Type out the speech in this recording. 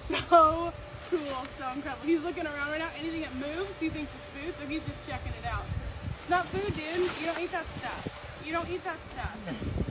so cool, so incredible. He's looking around right now. Anything that moves, he thinks it's food, so he's just checking it out. It's not food, dude. You don't eat that stuff. You don't eat that stuff.